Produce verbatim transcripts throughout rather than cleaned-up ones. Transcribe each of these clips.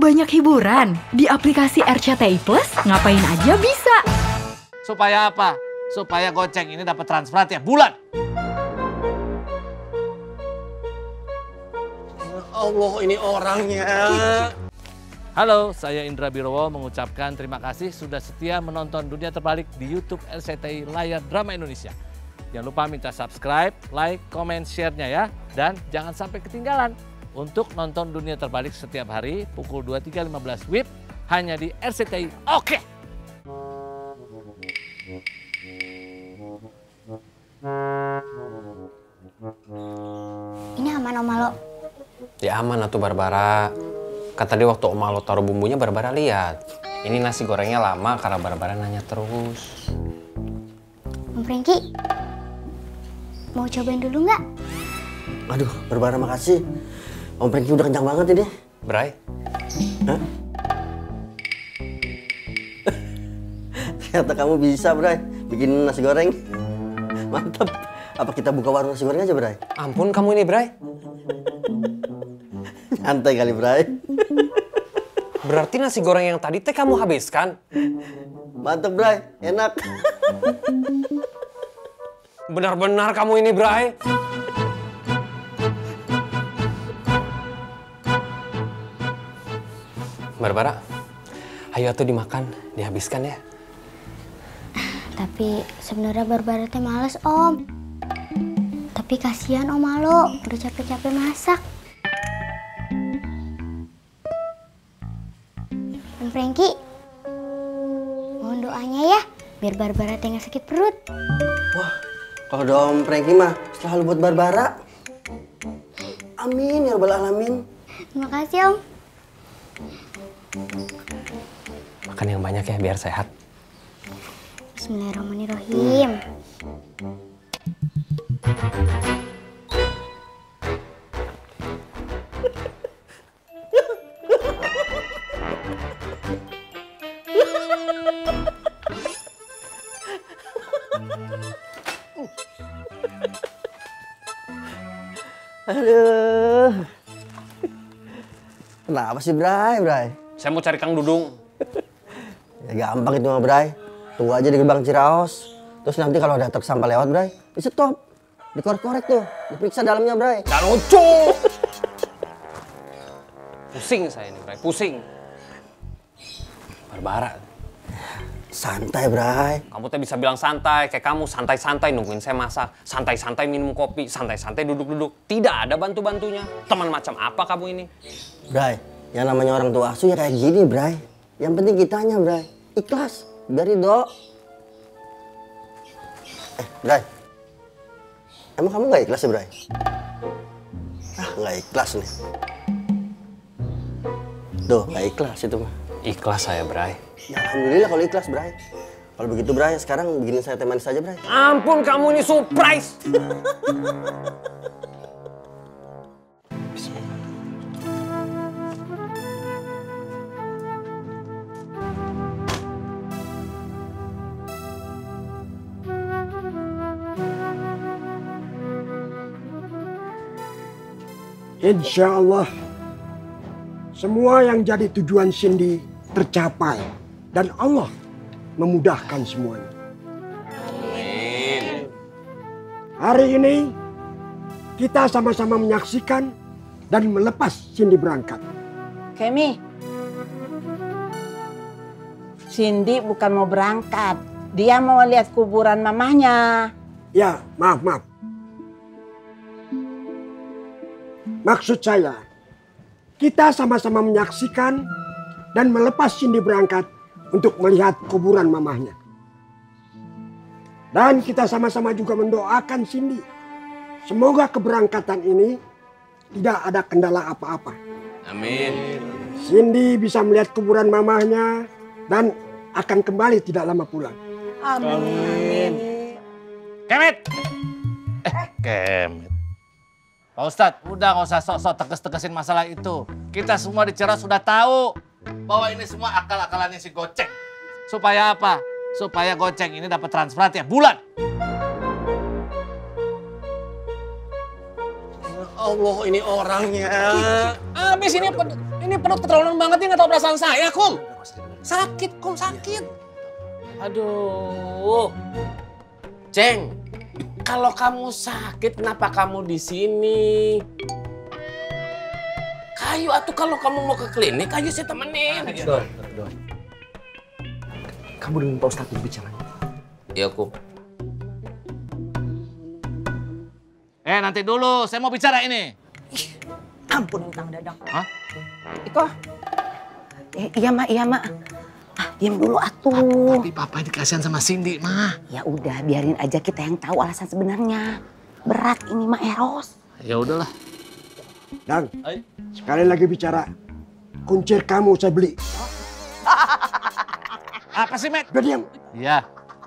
banyak hiburan. Di aplikasi R C T I Plus, ngapain aja bisa. Supaya apa? Supaya Goceng ini dapat transferan tiap bulan. Allah, ini orangnya. Halo, saya Indra Birowo mengucapkan terima kasih sudah setia menonton Dunia Terbalik di YouTube R C T I Layar Drama Indonesia. Jangan lupa minta subscribe, like, comment, share-nya ya. Dan jangan sampai ketinggalan untuk nonton Dunia Terbalik setiap hari pukul dua puluh tiga lima belas W I B hanya di R C T I. Oke! Ini aman Om Malo? Ya aman atuh Barbara. Kan tadi waktu Om Malo taruh bumbunya Barbara lihat. Ini nasi gorengnya lama karena Barbara nanya terus. Om Franky, mau cobain dulu nggak? Aduh, Barbara makasih. Om Franky udah kenyang banget ini. Bray? Hah? Ternyata kamu bisa, Bray, bikin nasi goreng. Mantap. Apa kita buka warung nasi goreng aja, Bray? Ampun kamu ini, Bray. Santai kali, Bray. Berarti nasi goreng yang tadi teh kamu habiskan? Mantap, Bray. Enak. Benar-benar kamu ini, Bray. Barbara, ayo atuh dimakan, dihabiskan ya. Tapi sebenarnya Barbara teh males Om. Tapi kasihan Om Malo, udah capek-capek masak. Om Franky, mohon doanya ya, biar Barbara teh nggak sakit perut. Wah, kalau doa Om Franky mah selalu buat Barbara. Amin ya rabbal alamin. Terima kasih Om. Makan yang banyak ya biar sehat. Bismillahirrahmanirrahim. Aduh. Kenapa sih, Bray, Bray? Saya mau cari Kang Dudung. Ya gampang itu mah, Bray. Tunggu aja di gerbang Ciraos. Terus nanti kalau ada truk sampah lewat, Bray, di stop. Dikorek-korek tuh, diperiksa dalamnya, Bray. Gak lucu. Pusing saya ini, Bray. Pusing. Barbara. Santai, Bray. Kamu teh bisa bilang santai, kayak kamu santai-santai nungguin saya masak, santai-santai minum kopi, santai-santai duduk-duduk. Tidak ada bantu-bantunya. Teman macam apa kamu ini? Bray, yang namanya orang tua asuh ya kayak gini, Bray. Yang penting kitanya, Bray. Ikhlas, dari do. Eh, Bray. Emang kamu nggak ikhlas ya, Bray? Ah, nggak ikhlas nih. Tuh, nggak ikhlas itu mah. Ikhlas saya, Bray. Ya, alhamdulillah kalau ikhlas, Bray. Kalau begitu, Bray, sekarang bikinin saya teh manis aja, Bray. Ampun, kamu ini surprise. Insya Allah, semua yang jadi tujuan Cindy tercapai dan Allah memudahkan semuanya. Amin. Hari ini kita sama-sama menyaksikan dan melepas Cindy berangkat. Kemi, Cindy bukan mau berangkat, dia mau lihat kuburan mamahnya. Ya, maaf, maaf. Maksud saya, kita sama-sama menyaksikan dan melepas Cindy berangkat untuk melihat kuburan mamahnya. Dan kita sama-sama juga mendoakan Cindy. Semoga keberangkatan ini tidak ada kendala apa-apa. Amin. Cindy bisa melihat kuburan mamahnya dan akan kembali tidak lama pulang. Amin. Kemet! Eh, Kemet. Pak Ustadz, udah nggak usah sok-sok tegas-tegasin masalah itu. Kita semua di Ciraos sudah tahu bahwa ini semua akal-akalannya si Goceng. Supaya apa? Supaya Goceng ini dapat transferan tiap bulan. Allah, ini orangnya. Habis ini Ini perut keterlaluan banget, dia nggak tahu perasaan saya, Kum. Sakit, Kum, sakit. Aduh. Ceng, kalau kamu sakit, kenapa kamu di sini? Kayu atuh, kalau kamu mau ke klinik, Kayu saya temenin. Doi, Doi. Kamu dengan Pak Ustadz berbicara. Iya, Kum. Eh, nanti dulu, saya mau bicara ini. Ampun, Kang Dadang. Hah? Iko. Eh, iya, Mak, iya, Mak. Ah, diam dulu atuh. Tapi papa ini kasihan sama Cindy, mah. Ya udah, biarin aja kita yang tahu alasan sebenarnya. Berat ini mah Eros. Ya udahlah. Dan sekali lagi bicara, kuncir kamu saya beli. Apa sih, Matt? Udah diam. Iya.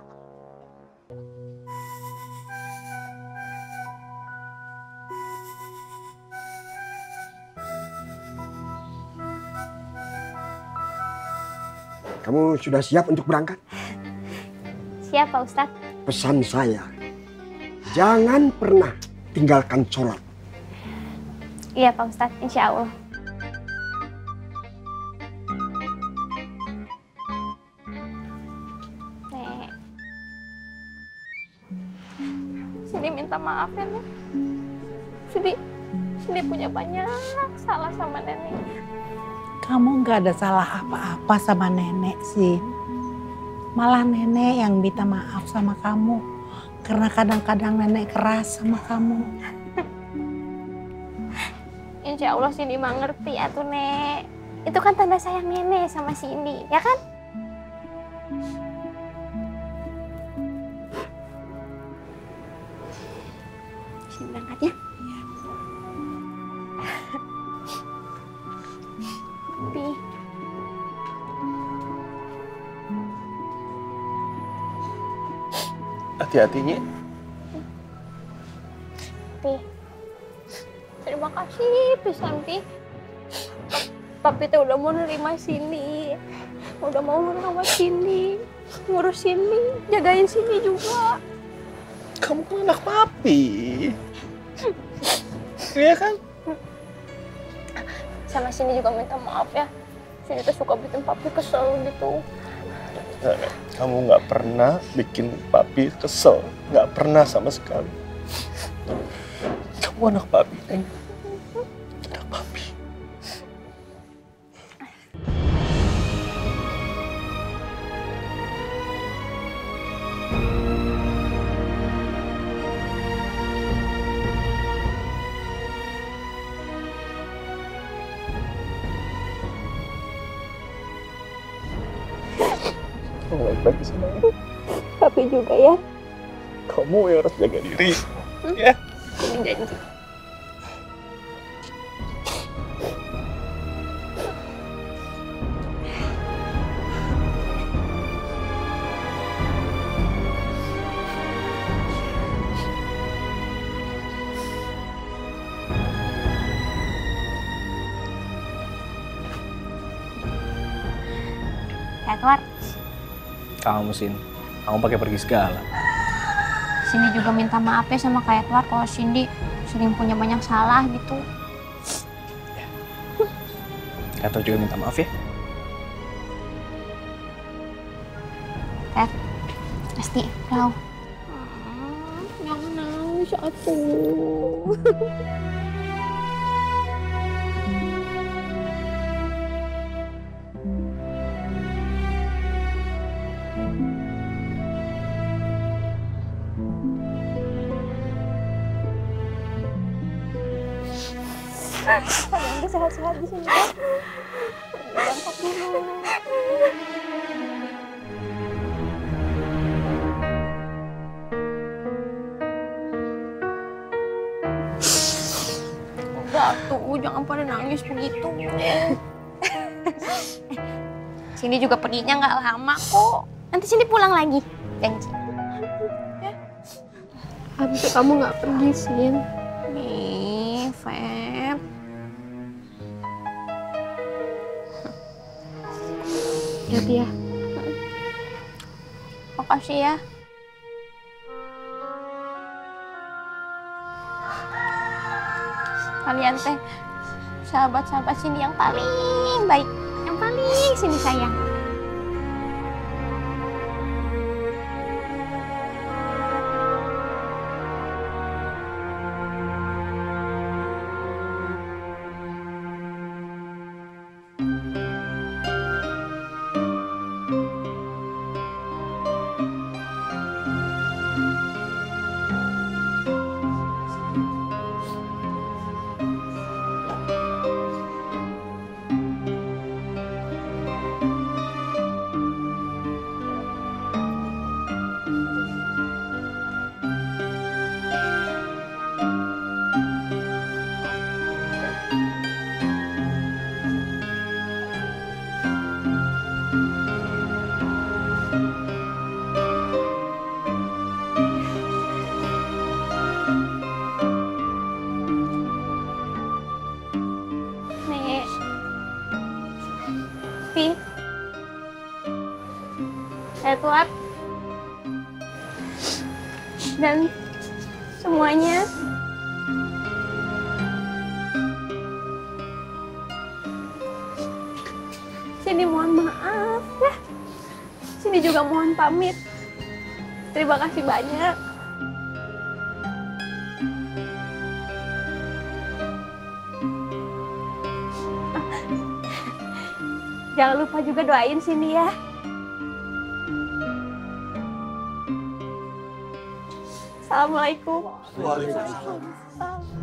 Kamu sudah siap untuk berangkat? Siap Pak Ustadz. Pesan saya, jangan pernah tinggalkan sholat. Iya Pak Ustadz, insya Allah. Nek. Sindi minta maaf ya Nek. Sindi, Sindi punya banyak salah sama Nenek. Kamu nggak ada salah apa-apa sama nenek sih. Malah nenek yang minta maaf sama kamu. Karena kadang-kadang nenek keras sama kamu. Insya Allah Cindy mah ngerti atuh Nek. Itu kan tanda sayang Nenek sama Cindy, ya kan? Cindy berangkat ya. Pi. Hati-hatinya. Pi. Terima kasih pisan Pi. Papi teh udah mau nerima Cindy. Udah mau merawat Cindy, ngurus Cindy, jagain Cindy juga. Kamu kan anak papi. Iya kan? Sama Cindy juga minta maaf ya. Cindy tuh suka bikin papi kesel gitu. Nah, kamu nggak pernah bikin papi kesel. Nggak pernah sama sekali. Kamu anak papi, Neng. Anak papi. Kamu baik-baik sama aku. Papi juga ya. Kamu yang harus jaga diri. Hmm? Ya. Ini janji. Edward. Kamu, Sin. Kamu pakai pergi segala. Cindy juga minta maaf ya sama Kak Edward kalau Cindy sering punya banyak salah gitu. Ya. Kak Edward juga minta maaf ya. Ed, pasti kau. Jangan nangis atuh. Nanti sehat-sehat di sini ya. Berangkat dulu. Udah tuh, jangan pada nangis begitu. Cindy juga perginya nggak lama kok. Nanti Cindy pulang lagi, janji. Habis kamu nggak pergi, Sin. Nih, Feb. Hati ya. Makasih ya. Kalian teh sahabat-sahabat sini yang paling baik, yang paling sini sayang. Edward dan semuanya. Sini mohon maaf ya. Sini juga mohon pamit. Terima kasih banyak. Jangan lupa juga doain sini ya. Assalamualaikum. Waalaikumsalam.